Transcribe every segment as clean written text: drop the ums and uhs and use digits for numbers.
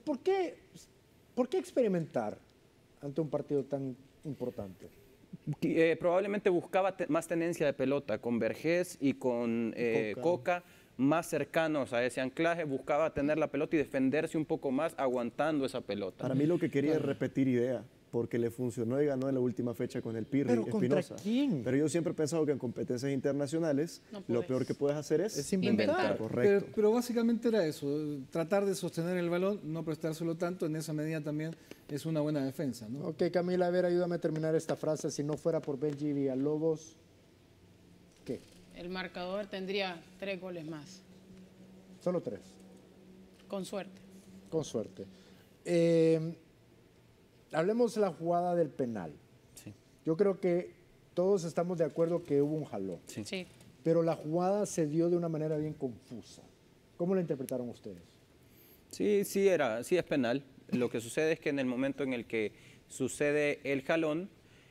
¿Por qué experimentar ante un partido tan importante? Probablemente buscaba más tenencia de pelota con Vergés y con Coca, más cercanos a ese anclaje, buscaba tener la pelota y defenderse un poco más aguantando esa pelota. Para mí lo que quería es repetir idea, porque le funcionó y ganó en la última fecha con el Pirri ¿Pero contra Espinosa. quién? Pero yo siempre he pensado que en competencias internacionales lo peor que puedes hacer es inventar. Correcto. Pero básicamente era eso, tratar de sostener el balón, no prestárselo tanto, en esa medida también es una buena defensa, ¿no? Ok, Camila, a ver, ayúdame a terminar esta frase. Si no fuera por Benji Villalobos, ¿qué? El marcador tendría 3 goles más. Solo 3. Con suerte. Con suerte. Hablemos de la jugada del penal. Sí. Yo creo que todos estamos de acuerdo que hubo un jalón. Sí. Sí. Pero la jugada se dio de una manera bien confusa. ¿Cómo la interpretaron ustedes? Sí es penal. Lo que sucede es que en el momento en el que sucede el jalón,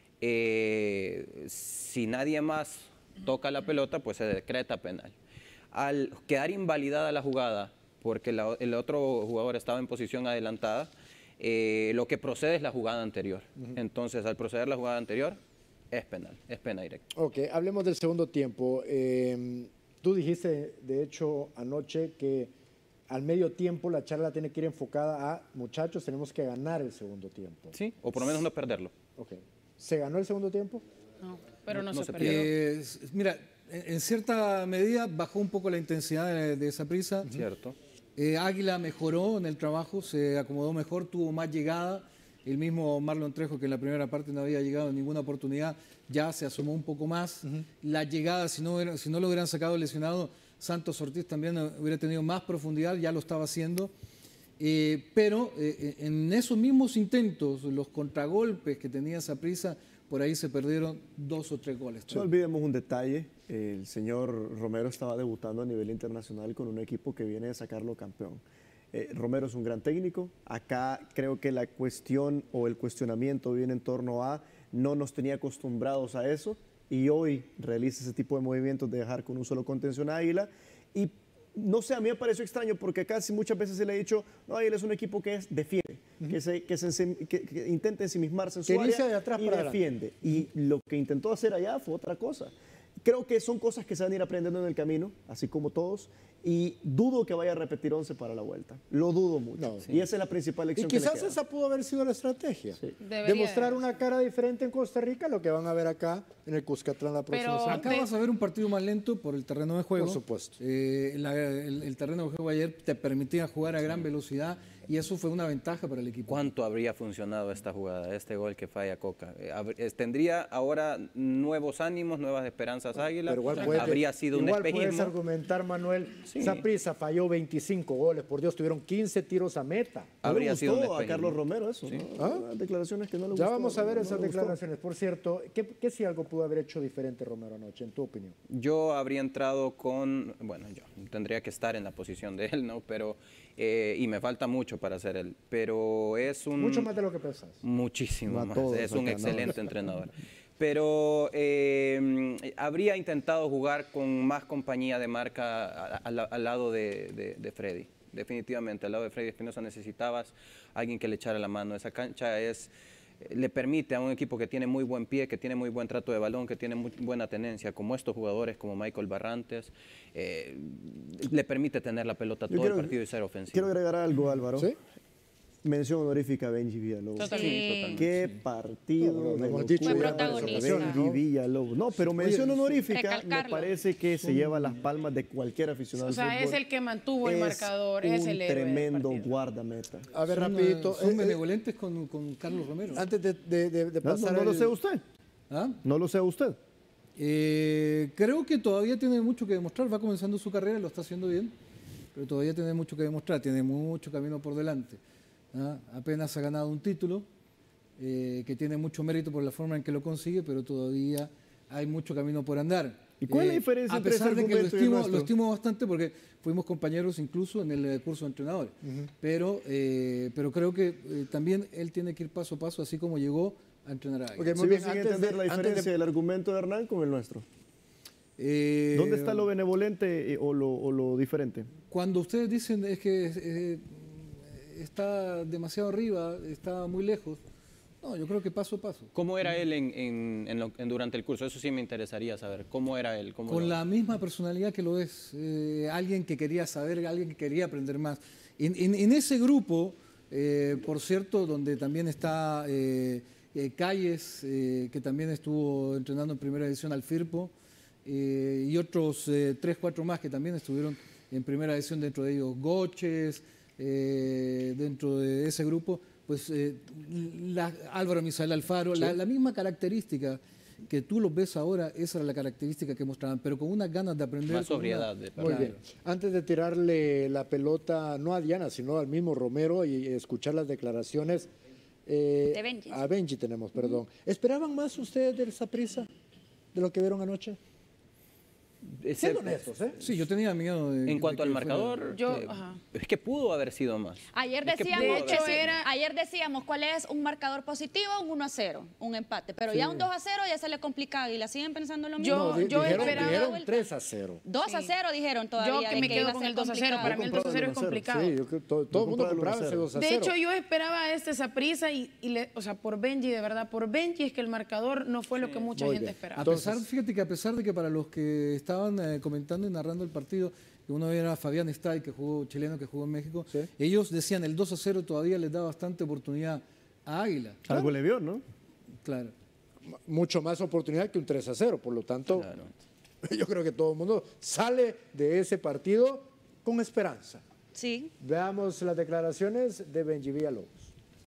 si nadie más toca la pelota, pues se decreta penal. Al quedar invalidada la jugada, porque el otro jugador estaba en posición adelantada, lo que procede es la jugada anterior. Entonces, al proceder la jugada anterior, es penal, es pena directa. Ok, hablemos del segundo tiempo. Tú dijiste, de hecho, anoche que al medio tiempo la charla tiene que ir enfocada a, muchachos, tenemos que ganar el segundo tiempo. Sí, o por lo menos no perderlo. Ok. ¿Se ganó el segundo tiempo? No, pero no, no se se perdió. Mira, en cierta medida bajó un poco la intensidad de Saprissa. Cierto. Águila mejoró en el trabajo, se acomodó mejor, tuvo más llegada. El mismo Marlon Trejo, que en la primera parte no había llegado en ninguna oportunidad, ya se asomó un poco más. La llegada, si no lo hubieran sacado lesionado, Santos Ortiz también hubiera tenido más profundidad, ya lo estaba haciendo. Pero en esos mismos intentos, los contragolpes que tenía Saprissa, por ahí se perdieron 2 o 3 goles. No olvidemos un detalle, el señor Romero estaba debutando a nivel internacional con un equipo que viene de sacarlo campeón. Romero es un gran técnico, acá creo que la cuestión o el cuestionamiento viene en torno a no nos tenía acostumbrados a eso y hoy realiza ese tipo de movimientos de dejar con un solo contención a Águila y no sé, a mí me pareció extraño porque casi muchas veces se le ha dicho, no, Águila es un equipo que defiende, que intenta ensimismarse en su área de atrás y para defiende. Y lo que intentó hacer allá fue otra cosa. Creo que son cosas que se van a ir aprendiendo en el camino, así como todos, y dudo que vaya a repetir 11 para la vuelta. Lo dudo mucho. No, y esa es la principal Y lección que le quizás queda. esa pudo haber sido la estrategia. Sí. Demostrar una cara diferente en Costa Rica, lo que van a ver acá en el Cuscatlán la próxima Pero semana. Acá vas a ver un partido más lento por el terreno de juego. Por supuesto. El terreno de juego ayer te permitía jugar a gran velocidad y eso fue una ventaja para el equipo. ¿Cuánto habría funcionado esta jugada, este gol que falla Coca? Tendría ahora nuevos ánimos, nuevas esperanzas Águila. Pero Habría sido un puedes espejismo. argumentar, Manuel, Sí. Saprissa falló 25 goles, por Dios, tuvieron 15 tiros a meta. No le Habría sido un gustó a espejismo. Carlos Romero eso, Sí. ¿no? Las declaraciones que no le gustó. Ya vamos a ver no esas le gustó. declaraciones. Por cierto, ¿qué si algo pudo haber hecho diferente Romero anoche, en tu opinión? Yo habría entrado con, bueno, yo tendría que estar en la posición de él, ¿no? Pero, y me falta mucho para ser él, pero es un... Mucho más de lo que pensás. Muchísimo No a más, todos es un acá, ¿no? excelente entrenador. Pero habría intentado jugar con más compañía de marca al lado de Freddy. Definitivamente, al lado de Freddy Espinosa necesitabas alguien que le echara la mano. Esa cancha le permite a un equipo que tiene muy buen pie, que tiene muy buen trato de balón, que tiene muy buena tenencia, como estos jugadores, como Michael Barrantes, le permite tener la pelota todo el partido y ser ofensivo. Quiero agregar algo, Álvaro. ¿Sí? Mención honorífica a Benji Villalobos. Totalmente. Sí, totalmente. Qué Sí. partido No, de hemos dicho locura Fue ya protagonista. de Benji Villalobos. No, pero mención honorífica me Recalcarlo. parece que se lleva las palmas de cualquier aficionado O sea, al es fútbol. el que mantuvo el marcador, es el héroe del tremendo partido. guardameta. A ver, Son, rapidito. son benevolentes con Carlos Romero. Antes de No, pasar no lo el- sé usted. ¿Ah? No lo sé usted. Creo que todavía tiene mucho que demostrar, va comenzando su carrera, lo está haciendo bien, pero todavía tiene mucho que demostrar, tiene mucho camino por delante. ¿Ah? Apenas ha ganado un título, que tiene mucho mérito por la forma en que lo consigue, pero todavía hay mucho camino por andar. ¿Y cuál es la diferencia A entre ese pesar de que argumento y el nuestro? lo estimo bastante porque fuimos compañeros incluso en el curso de entrenadores, pero creo que también él tiene que ir paso a paso, así como llegó a entrenar a Águila. Ok, muy Sigo bien, sin antes entender de- la antes de- diferencia del argumento de Hernán con el nuestro. ¿Dónde está lo benevolente o lo diferente? Cuando ustedes dicen es que está demasiado arriba, está muy lejos. No, yo creo que paso a paso. ¿Cómo era él durante el curso? Eso sí me interesaría saber. ¿Cómo era él? Con la misma personalidad que lo es. Alguien que quería saber, alguien que quería aprender más. En ese grupo, por cierto, donde también está Calles, que también estuvo entrenando en primera división al Firpo, y otros 3, 4 más que también estuvieron en primera división, dentro de ellos Goches, dentro de ese grupo, pues Álvaro Misael Alfaro, Sí. la misma característica que tú los ves ahora, esa era la característica que mostraban, pero con unas ganas de aprender. Más sobriedad. Muy bien. Antes de tirarle la pelota, no a Diana, sino al mismo Romero y escuchar las declaraciones, De Benji. a Benji tenemos, perdón. ¿Esperaban más ustedes del Saprissa de lo que vieron anoche? Siendo honestos, ¿eh? Sí, yo tenía miedo de... En cuanto de al que fuera- marcador, Ajá. es que pudo haber sido más. Ayer Es que decíamos, pudo de hecho, haber- ayer decíamos cuál es un marcador positivo, un 1-0, un empate. Pero ya un 2-0 ya se le complica a Águila. ¿Siguen pensando lo mismo? Yo- Dijeron esperaba- 3-0. 2-0 dijeron todavía. Yo que de me iba quedo a con ser el 2-0. complicado. Para mí el Yo compraba 2-0 es el 1-0. complicado. Sí, yo creo que todo el mundo compraba el compraba ese 1-0. 2-0. De hecho, yo esperaba Saprissa o sea, por Benji, de verdad, por Benji es que el marcador no fue lo que mucha Muy gente bien. esperaba. Fíjate que a pesar de que para los que estaban comentando y narrando el partido, que uno era Fabián Stay, que jugó chileno, que jugó en México, Sí. ellos decían el 2-0 todavía les da bastante oportunidad a Águila. Algo le vio, ¿no? Claro. Mucho más oportunidad que un 3-0, por lo tanto, yo creo que todo el mundo sale de ese partido con esperanza. Sí. Veamos las declaraciones de Benji Villalobos.